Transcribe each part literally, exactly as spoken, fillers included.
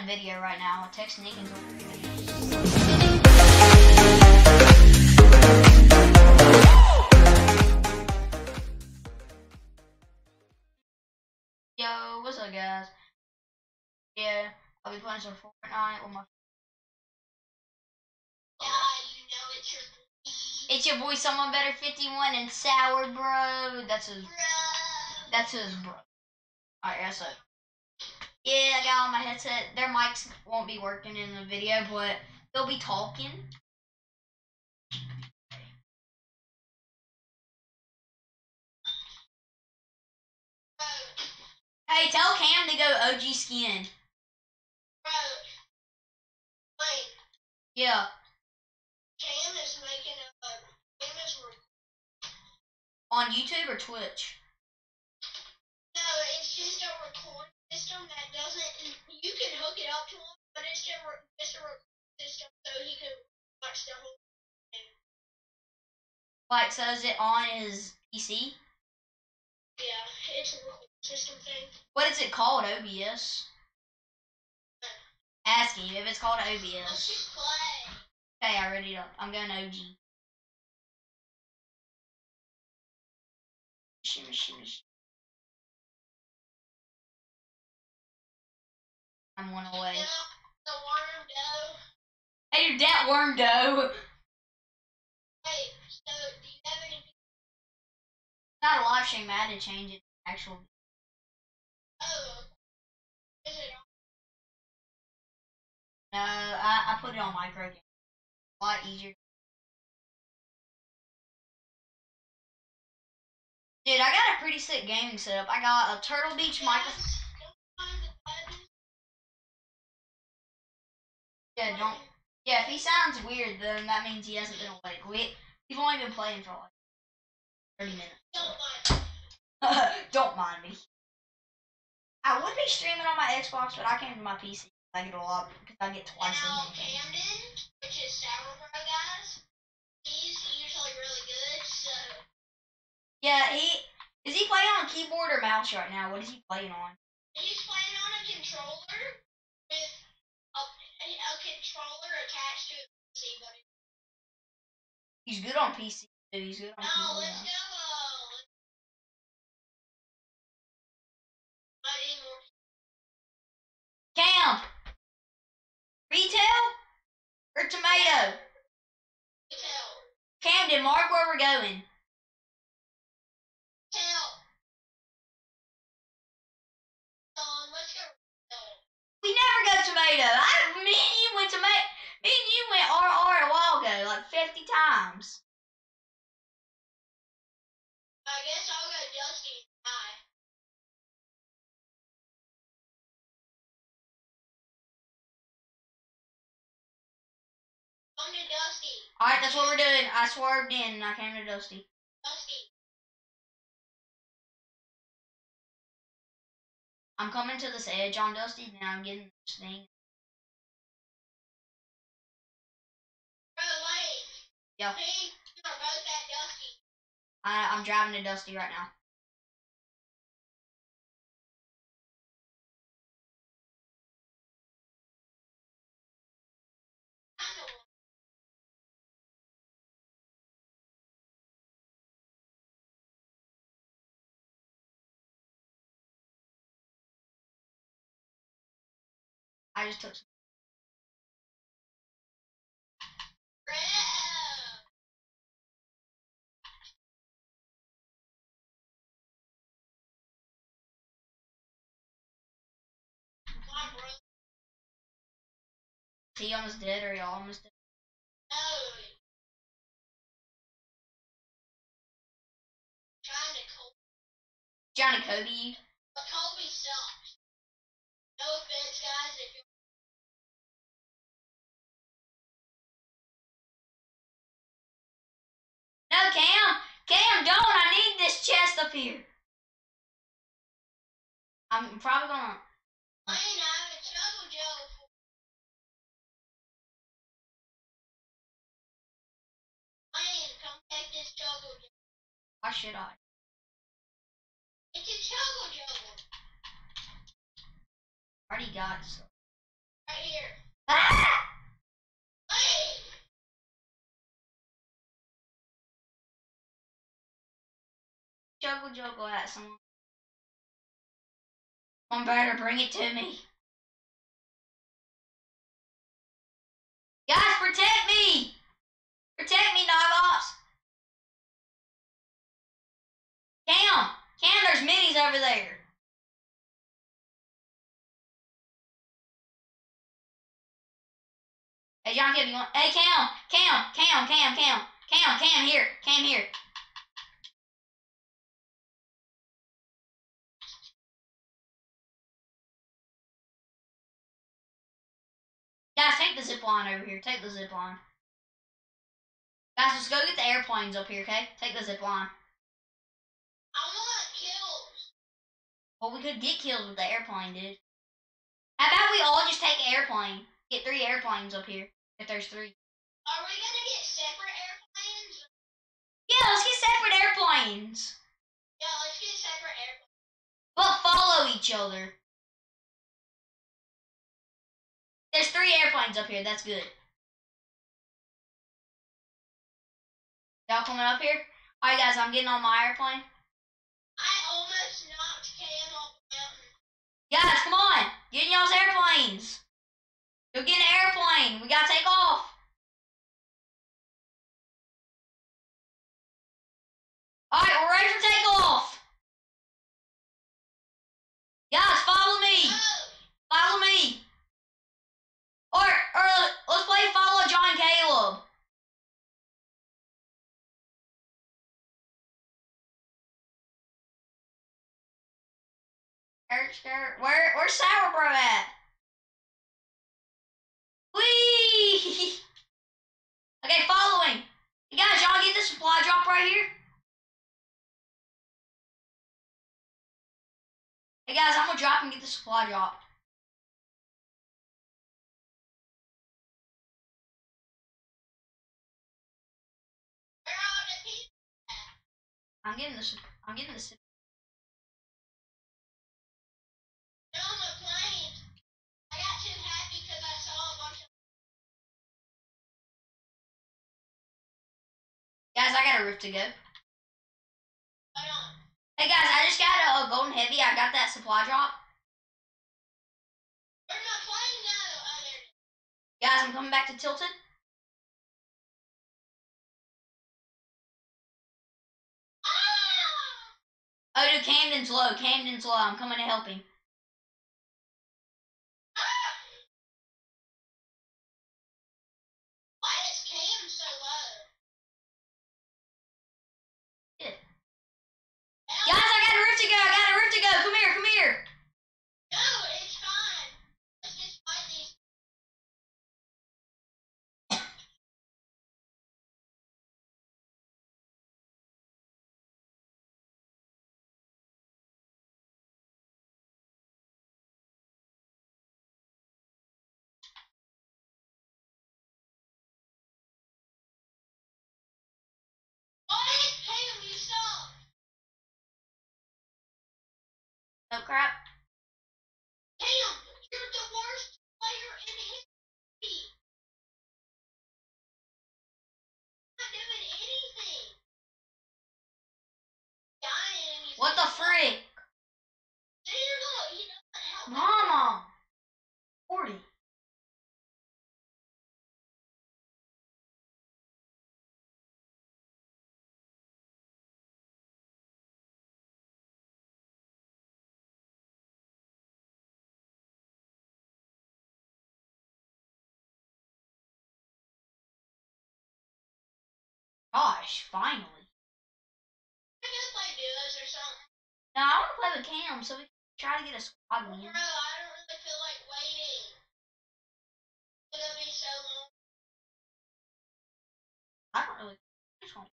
a video right now. I'll text Nick and go. Yo, what's up, guys? Yeah, I'll be playing some Fortnite with my. Yeah, you know it's your boy. It's your boy, Someone Better fifty-one and Sour, bro. That's his. Bro. That's his, bro. Alright, that's it. Yeah, I got on my headset. Their mics won't be working in the video, but they'll be talking. Bro. Hey, tell Cam to go O G skin. Bro. Wait. Yeah. Cam is making a. Cam is. On YouTube or Twitch? No, it's just a recording system that doesn't. You can hook it up to him, but it's just a, just a recording system so he can watch the whole thing. Like, so is it on his P C? Yeah, it's a recording system thing. What is it called? O B S? Asking you if it's called O B Let's S. just play. Okay, I ready up. I'm going O G. Shimmy, shimmy, shimmy. I'm one away. You know, the worm dough. Hey, that worm dough. Wait, so do you have any? Not a live stream. I had to change it. Actual. Oh, is it on? No, I, I put it on micro game. A lot easier. Dude, I got a pretty sick gaming setup. I got a Turtle Beach microphone. Yeah, don't. Yeah, if he sounds weird, then that means he hasn't been awake. We, we've only been playing for like thirty minutes. Don't mind. Don't mind me. I would be streaming on my Xbox, but I came to my P C. I get a lot because I get twice as Now, many things. Camden, which is Sour Bro, guys, he's usually really good, so. Yeah, he is he playing on keyboard or mouse right now? What is he playing on? He's playing on a controller with a, a controller attached to a P C, buddy. He's good on P C too. He's good on No, keyboard. let's and go. mouse. Uh, I need more. Cam, retail or tomato? Tell. Camden, mark where we're going. Tell. Um, let's go. Tell. We never go tomato. I, me and you went tomato. Me and you went R R a while ago, like fifty times. I guess I'll go Dusty and die. Come to Dusty. Alright, that's what we're doing. I swerved in and I came to Dusty. Dusty. I'm coming to this edge on Dusty, then I'm getting this thing. Bro, wait. Yeah. Me, you are both at Dusty. I, I'm driving to Dusty right now. I know. I just took some. Bro. Come on, bro. Is he almost dead or y'all almost dead? No. Trying to Colby. Johnny Kobe. But Colby sucks. No offense, guys, if you're. No, Cam! Cam, don't! I need this chest up here. I'm probably gonna. I ain't having Juggle Joe for. Wayne, come take this Juggle Joe. Why should I? It's a Juggle Joe. Already got some. juggle juggle at someone. One better bring it to me. Guys, protect me! Protect me, Knogops! Cam! Cam, there's minis over there. Hey, John Kip, you want... Hey, Cam! Cam! Cam! Cam! Cam! Cam! Cam, here! Cam, here! Guys, take the zip line over here. Take the zip line. Guys, let's go get the airplanes up here, okay? Take the zip line. I want kills. Well, we could get kills with the airplane, dude. How about we all just take an airplane? Get three airplanes up here, if there's three. Are we gonna get separate airplanes? Yeah, let's get separate airplanes. Yeah, let's get separate airplanes. But follow each other. There's three airplanes up here. That's good. Y'all coming up here? All right, guys, I'm getting on my airplane. I almost knocked Cam off the mountain. Guys, come on. Get in y'all's airplanes. Go get an airplane. We got to take off. All right, we're ready for takeoff. Guys, follow me. Oh. Follow me. Or, or let's play follow John Caleb. Skirt, skirt. Where, where's Sour Bro at? Whee! Okay, following. You guys, y'all get the supply drop right here? Hey guys, I'm gonna drop and get the supply drop. Where are the people at? I'm getting this. I'm getting this. They're on the plane. I got too happy because I saw a bunch of... Guys, I got a roof to go. Hold on. Hey guys, I just got a, a golden heavy. I got that supply drop. Where'd my plane go? Oh, there it is. Guys, I'm coming back to Tilted. Ah! Oh, dude, Camden's low. Camden's low. I'm coming to help him. Ah! Why is Cam so low? Yeah. Guys, I got a roof to go. I got a roof to go. Come here. Come here. No, it's fine. Let's just fight these. Why is Cam you suck? No crap. Cam, you're the worst player in history. Not doing anything. Dying and he's What the frick? Zero. He doesn't help. Mama. forty. Gosh, finally. I gotta play duos or something. Now, I want to play with Cam so we can try to get a squad Bro, win. I don't really feel like waiting. It's gonna be so long. I don't really. This one.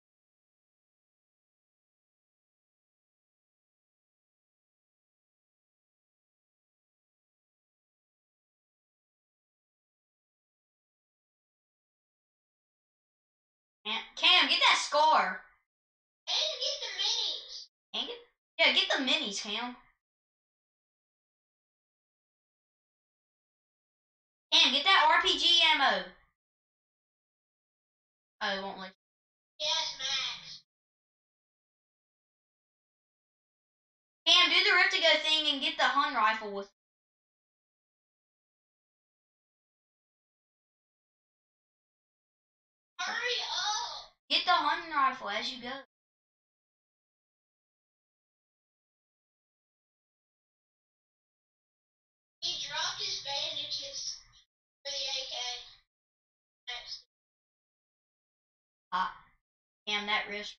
Cam, get that scar. And get the minis. And get, yeah, get the minis, Cam. Cam, get that R P G ammo. Oh, it won't let you. Yes, Max. Cam, do the Rift to Go thing and get the Hun rifle with. Hurry up! Get the Hun rifle as you go. He dropped his bandages for the A K. Ah, damn that wrist.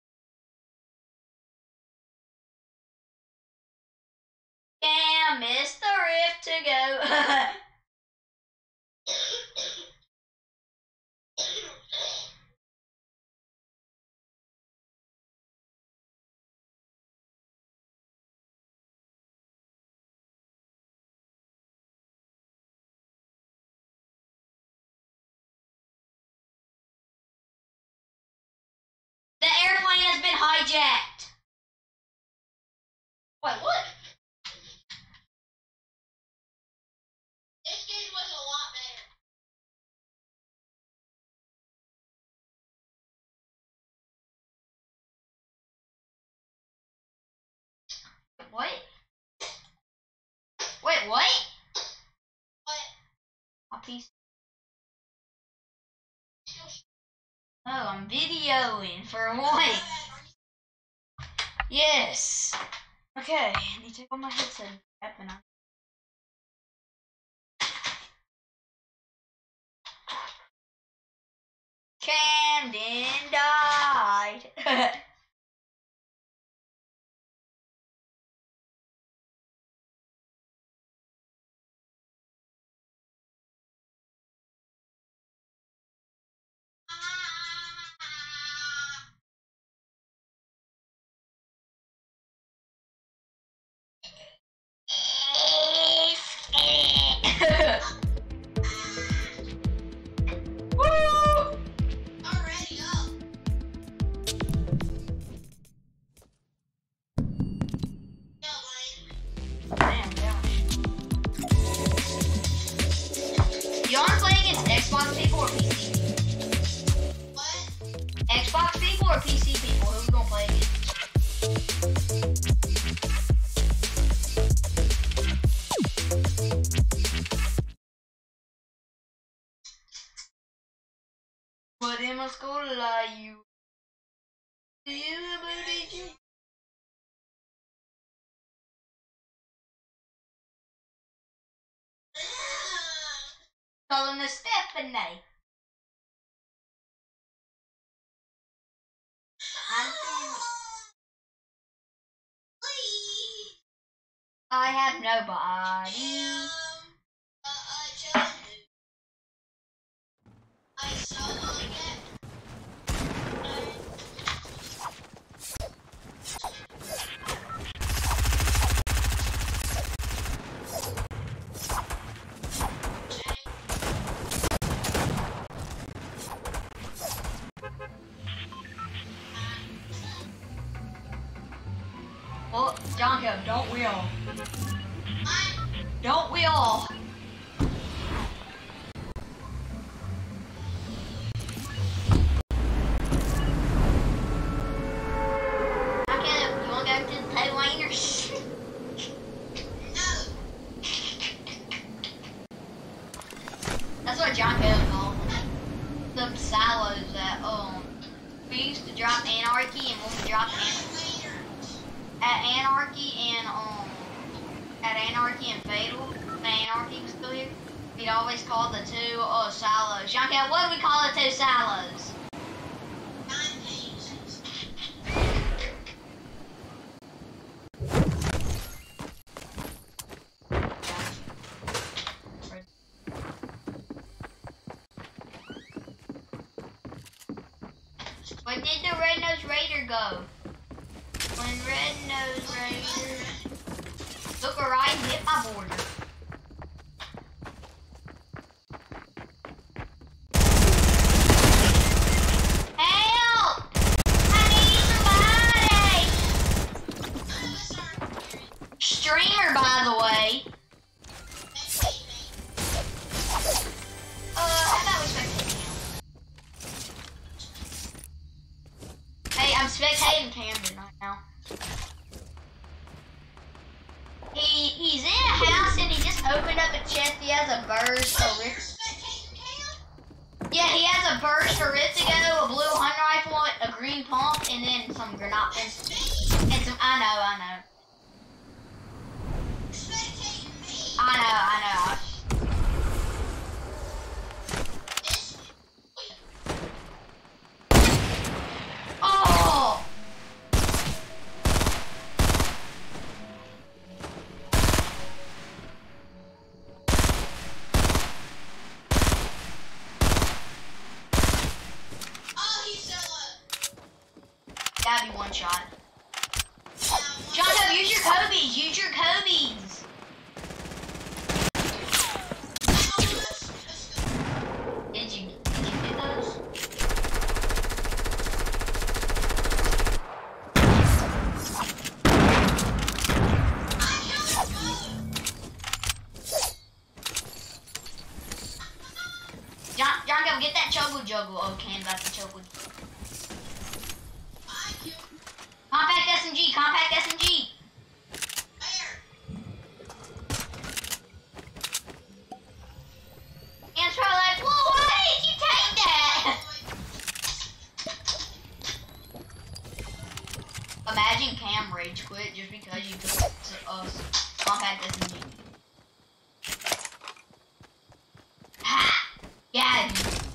Damn, missed the Rift to Go. The airplane has been hijacked. Wait, what? This game was a lot better. What? Wait, what? What? My piece. Oh, I'm videoing for one. Yes. Okay, I need to take off my headset. And I Camden died. Woo! Already up. No, Lane. Damn, gosh. You want to play against Xbox people or P C people? What? Xbox people or P C people? Who we gonna play against? Podemos colar you. Do you believe you? Calling the Stephanie. I'm Please. I have nobody. Um, uh, uh, John. I solo again. Well, Jonko, don't we all? Don't we all? Okay, you wanna go to the Taiwaners? No. That's what Jonko called them. The silos that um we used to drop Anarchy, and when we dropped An- at Anarchy and um at Anarchy and Fatal, when Anarchy was still here, we'd always call the two uh silos. Jonko, what do we call the two silos? Nine pages. Where did the Red Nose Raider go? When Red Nose Raider took a ride and hit my border. Help! I need somebody! Streamer, by the way. Uh, how about we spectate him? Hey, I'm spectating Camden right now. burst for Rift. Yeah, he has a burst for Ritzigo, a blue hunting rifle, a green pump, and then some grenade and, and some. I know, I know. I know, I know. Oh! That'd be one shot. Jonko, use your Kobe's. Use your Kobe's. Did you, did you get those? John, Jonko, get that Choco Juggle. Oh, Cam got the Choco. Compact S M G, compact S M G. And it's probably like, whoa, why did you take that? Imagine Cam rage quit just because you took uh, compact S M G. Ha! Yeah.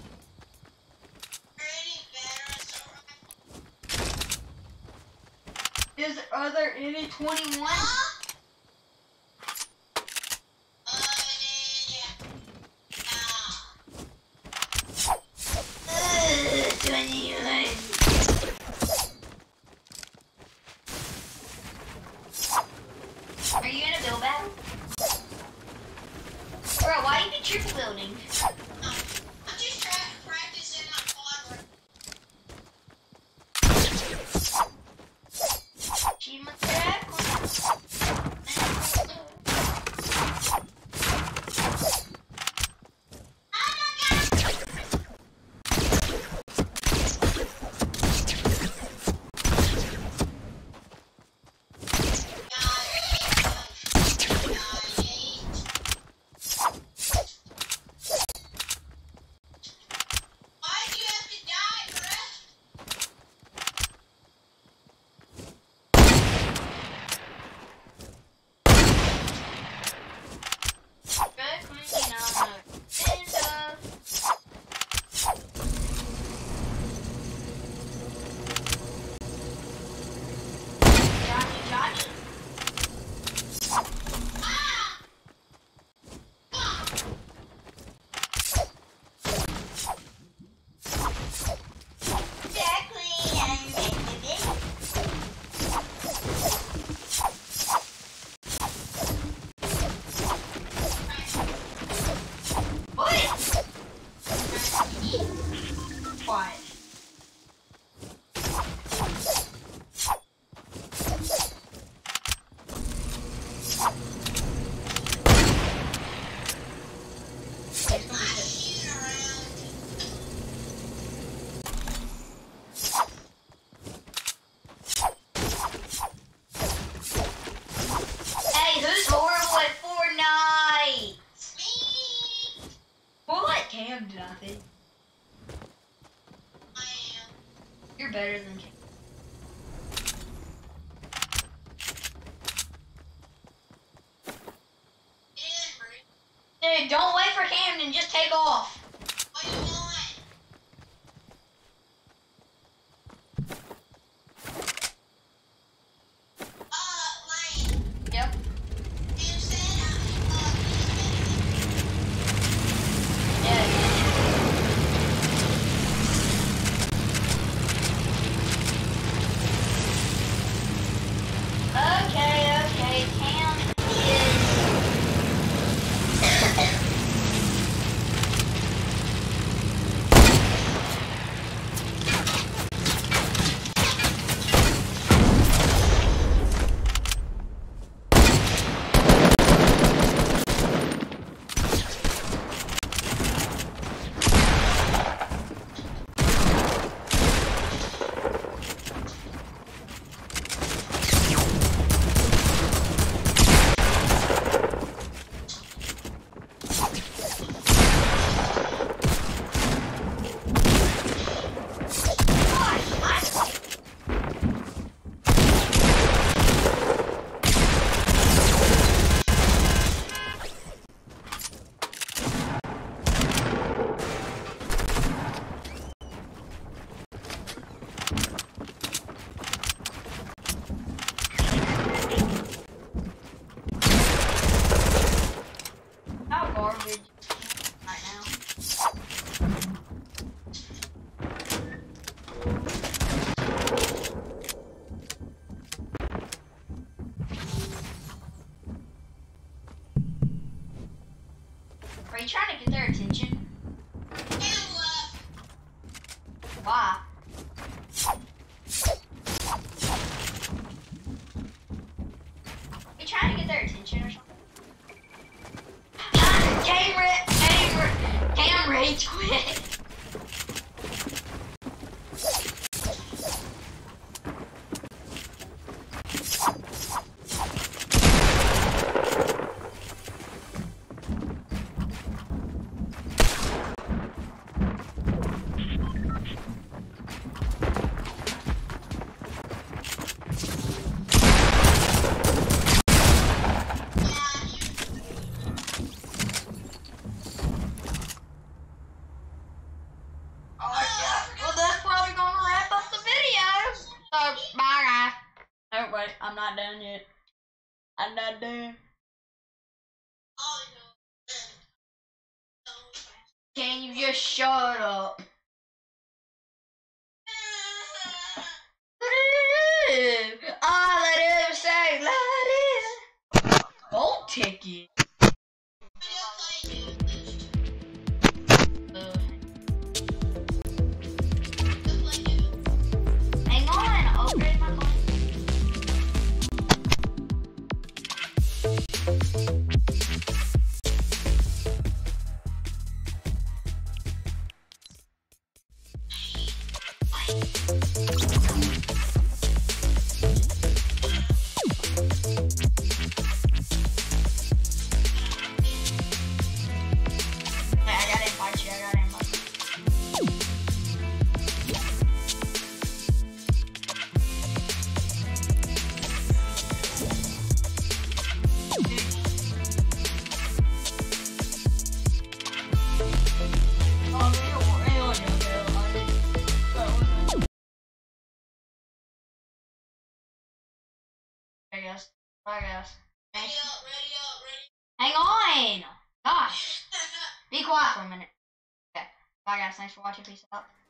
Is are there any twenty-one? Uh, twenty-one. Are you in a build battle? Bro, why you be triple building? I'm just trying to practice in my quadrant. Achievement track. Cam did nothing. I am. You're better than Cam. Dude, don't wait for Camden, just take off. What do you want? Uh, Lane. Yep. You said, uh, uh, yeah. Okay, okay, Cam is... rage quit. I'm not done yet. I'm not done. Can you just shut up? All I do is say, let it. Gold ticket. Uh, hang on, I'll upgrade my phone. I guess. I guess. Ready up, ready up, ready. Hang on! Gosh. Be quiet for a minute. Okay. Bye guys. Thanks for watching. Peace out.